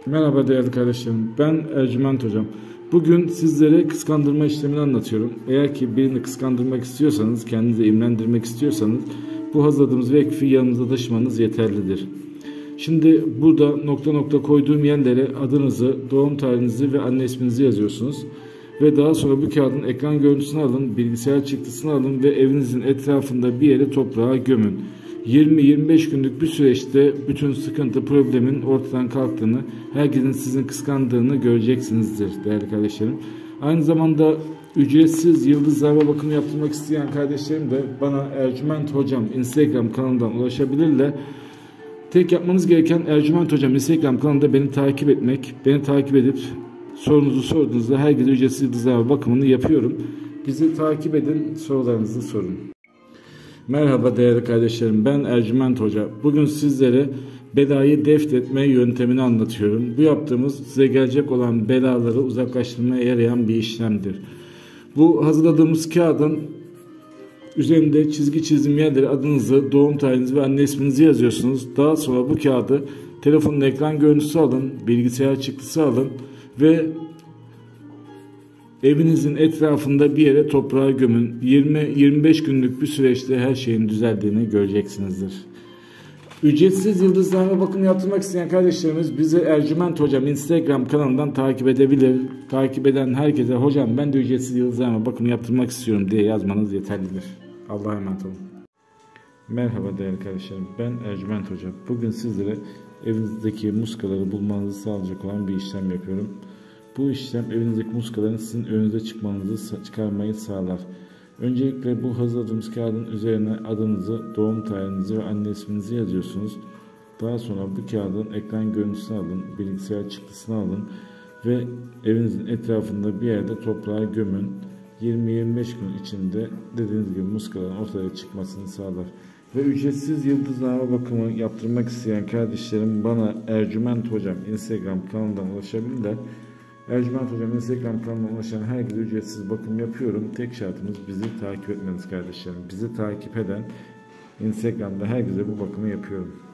Merhaba değerli kardeşlerim, ben Ercüment Hocam. Bugün sizlere kıskandırma işlemini anlatıyorum. Eğer ki birini kıskandırmak istiyorsanız, kendinizi imrendirmek istiyorsanız bu hazırladığımız vekfi yanınıza taşımanız yeterlidir. Şimdi burada nokta nokta koyduğum yerlere adınızı, doğum tarihinizi ve anne isminizi yazıyorsunuz. Ve daha sonra bu kağıdın ekran görüntüsünü alın, bilgisayar çıktısını alın ve evinizin etrafında bir yere toprağa gömün. 20-25 günlük bir süreçte bütün sıkıntı, problemin ortadan kalktığını, herkesin sizin kıskandığını göreceksinizdir değerli kardeşlerim. Aynı zamanda ücretsiz yıldızlarla bakım yaptırmak isteyen kardeşlerim de bana Ercüment Hocam Instagram kanalından ulaşabilirler. Tek yapmanız gereken Ercüment Hocam Instagram kanalında beni takip etmek. Beni takip edip sorunuzu sorduğunuzda herkese ücretsiz yıldızlarla bakımını yapıyorum. Bizi takip edin, sorularınızı sorun. Merhaba değerli kardeşlerim, ben Ercüment Hoca. Bugün sizlere belayı defnetme yöntemini anlatıyorum. Bu yaptığımız size gelecek olan belaları uzaklaştırmaya yarayan bir işlemdir. Bu hazırladığımız kağıdın üzerinde çizgi çizim yerlere adınızı, doğum tarihinizi ve anne isminizi yazıyorsunuz. Daha sonra bu kağıdı telefonun ekran görüntüsü alın, bilgisayar çıktısı alın ve evinizin etrafında bir yere toprağa gömün. 20-25 günlük bir süreçte her şeyin düzeldiğini göreceksinizdir. Ücretsiz yıldızlarla bakım yaptırmak isteyen kardeşlerimiz bizi Ercüment Hocam Instagram kanalından takip edebilir. Takip eden herkese hocam ben de ücretsiz yıldızlarla bakım yaptırmak istiyorum diye yazmanız yeterlidir. Allah'a emanet olun. Merhaba değerli kardeşlerim, ben Ercüment Hocam. Bugün sizlere evinizdeki muskaları bulmanızı sağlayacak olan bir işlem yapıyorum. Bu işlem evinizdeki muskaların sizin önünüze çıkarmayı sağlar. Öncelikle bu hazırladığımız kağıdın üzerine adınızı, doğum tarihinizi ve anne isminizi yazıyorsunuz. Daha sonra bu kağıdın ekran görüntüsünü alın, bilgisayar çıktısını alın ve evinizin etrafında bir yerde toprağa gömün. 20-25 gün içinde dediğiniz gibi muskaların ortaya çıkmasını sağlar. Ve ücretsiz yıldızlama bakımı yaptırmak isteyen kardeşlerim bana Ercüment Hocam Instagram kanalından ulaşabilirler. Ercüment Hocam Instagram kanalına ulaşan herkese ücretsiz bakım yapıyorum. Tek şartımız bizi takip etmeniz kardeşlerim. Bizi takip eden Instagram'da herkese bu bakımı yapıyorum.